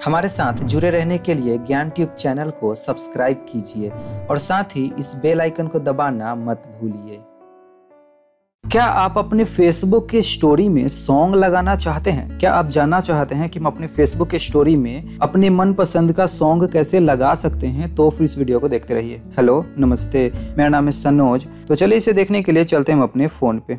हमारे साथ जुड़े रहने के लिए ज्ञान ट्यूब चैनल को सब्सक्राइब कीजिए और साथ ही इस बेल आइकन को दबाना मत भूलिए। क्या आप अपने फेसबुक के स्टोरी में सॉन्ग लगाना चाहते हैं? क्या आप जानना चाहते हैं कि हम अपने फेसबुक के स्टोरी में अपने मनपसंद का सॉन्ग कैसे लगा सकते हैं? तो फिर इस वीडियो को देखते रहिए। हेलो, नमस्ते, मेरा नाम है सनोज। तो चलिए इसे देखने के लिए चलते हैं हम अपने फोन पे।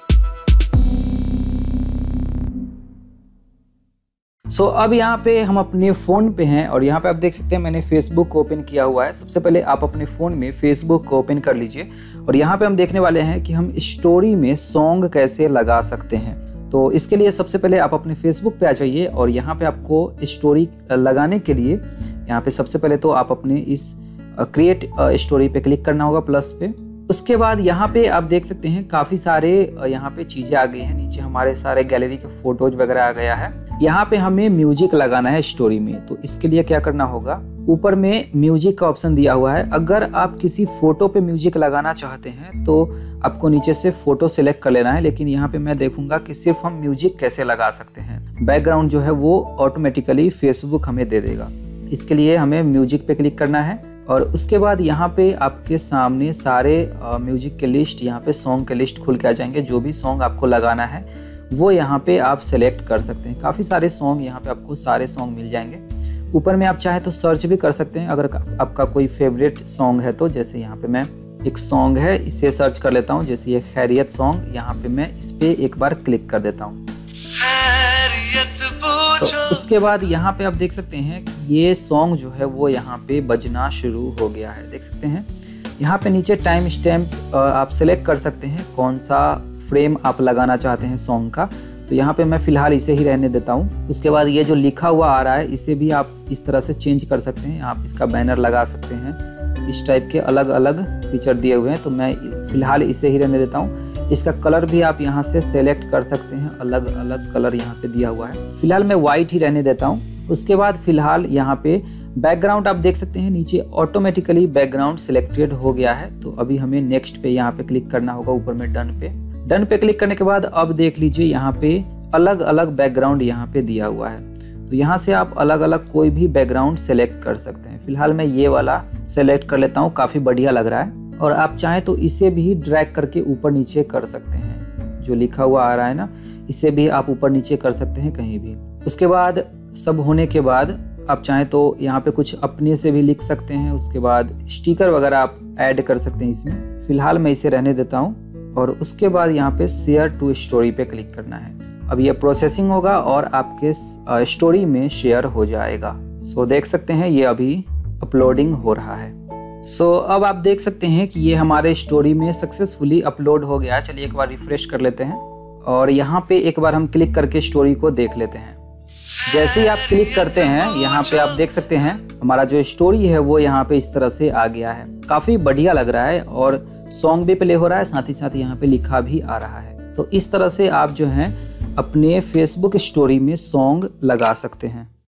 अब यहाँ पे हम अपने फ़ोन पे हैं और यहाँ पे आप देख सकते हैं मैंने फेसबुक को ओपन किया हुआ है। सबसे पहले आप अपने फ़ोन में फेसबुक को ओपन कर लीजिए और यहाँ पे हम देखने वाले हैं कि हम स्टोरी में सॉन्ग कैसे लगा सकते हैं। तो इसके लिए सबसे पहले आप अपने फेसबुक पे आ जाइए और यहाँ पे आपको स्टोरी लगाने के लिए यहाँ पे सबसे पहले तो आप अपने इस क्रिएट स्टोरी पे क्लिक करना होगा प्लस पे। उसके बाद यहाँ पे आप देख सकते हैं काफ़ी सारे यहाँ पे चीज़ें आ गई हैं। नीचे हमारे सारे गैलरी के फोटोज वगैरह आ गया है। यहाँ पे हमें म्यूजिक लगाना है स्टोरी में। तो इसके लिए क्या करना होगा, ऊपर में म्यूजिक का ऑप्शन दिया हुआ है। अगर आप किसी फोटो पे म्यूजिक लगाना चाहते हैं तो आपको नीचे से फोटो सिलेक्ट कर लेना है, लेकिन यहाँ पे मैं देखूंगा कि सिर्फ हम म्यूजिक कैसे लगा सकते हैं। बैकग्राउंड जो है वो ऑटोमेटिकली फेसबुक हमें दे देगा। इसके लिए हमें म्यूजिक पे क्लिक करना है और उसके बाद यहाँ पे आपके सामने सारे म्यूजिक के लिस्ट, यहाँ पे सॉन्ग के लिस्ट खुल के आ जाएंगे। जो भी सॉन्ग आपको लगाना है वो यहाँ पे आप सेलेक्ट कर सकते हैं। काफ़ी सारे सॉन्ग यहाँ पे आपको सारे सॉन्ग मिल जाएंगे। ऊपर में आप चाहे तो सर्च भी कर सकते हैं अगर आपका कोई फेवरेट सॉन्ग है तो। जैसे यहाँ पे मैं एक सॉन्ग है, इसे सर्च कर लेता हूँ। जैसे ये खैरियत सॉन्ग, यहाँ पे मैं इस पे एक बार क्लिक कर देता हूँ। तो उसके बाद यहाँ पे आप देख सकते हैं कि ये सॉन्ग जो है वो यहाँ पे बजना शुरू हो गया है। देख सकते हैं यहाँ पे नीचे टाइम स्टैम्प आप सेलेक्ट कर सकते हैं कौन सा फ्रेम आप लगाना चाहते हैं सॉन्ग का। तो यहाँ पे मैं फ़िलहाल इसे ही रहने देता हूँ। उसके बाद ये जो लिखा हुआ आ रहा है इसे भी आप इस तरह से चेंज कर सकते हैं। आप इसका बैनर लगा सकते हैं। इस टाइप के अलग अलग फीचर दिए हुए हैं, तो मैं फ़िलहाल इसे ही रहने देता हूँ। इसका कलर भी आप यहाँ से सेलेक्ट कर सकते हैं। अलग अलग कलर यहाँ पे दिया हुआ है। फिलहाल मैं वाइट ही रहने देता हूँ। उसके बाद फिलहाल यहाँ पे बैकग्राउंड आप देख सकते हैं नीचे ऑटोमेटिकली बैकग्राउंड सिलेक्टेड हो गया है। तो अभी हमें नेक्स्ट पे यहाँ पे क्लिक करना होगा। ऊपर में डन पे क्लिक करने के बाद अब देख लीजिए यहाँ पे अलग अलग बैकग्राउंड यहाँ पे दिया हुआ है। तो यहाँ से आप अलग अलग कोई भी बैकग्राउंड सेलेक्ट कर सकते हैं। फिलहाल मैं ये वाला सेलेक्ट कर लेता हूँ, काफ़ी बढ़िया लग रहा है। और आप चाहें तो इसे भी ड्रैग करके ऊपर नीचे कर सकते हैं। जो लिखा हुआ आ रहा है ना, इसे भी आप ऊपर नीचे कर सकते हैं कहीं भी। उसके बाद सब होने के बाद आप चाहें तो यहाँ पे कुछ अपने से भी लिख सकते हैं। उसके बाद स्टिकर वगैरह आप ऐड कर सकते हैं इसमें। फिलहाल मैं इसे रहने देता हूँ और उसके बाद यहाँ पे शेयर टू स्टोरी पे क्लिक करना है। अब ये प्रोसेसिंग होगा और आपके स्टोरी में शेयर हो जाएगा। देख सकते हैं ये अभी अपलोडिंग हो रहा है। अब आप देख सकते हैं कि ये हमारे स्टोरी में सक्सेसफुली अपलोड हो गया। चलिए एक बार रिफ्रेश कर लेते हैं और यहाँ पे एक बार हम क्लिक करके स्टोरी को देख लेते हैं। जैसे ही आप क्लिक करते हैं यहाँ पे आप देख सकते हैं हमारा जो स्टोरी है वो यहाँ पे इस तरह से आ गया है। काफ़ी बढ़िया लग रहा है और सॉन्ग भी प्ले हो रहा है, साथ ही साथ यहाँ पे लिखा भी आ रहा है। तो इस तरह से आप जो हैं अपने फेसबुक स्टोरी में सॉन्ग लगा सकते हैं।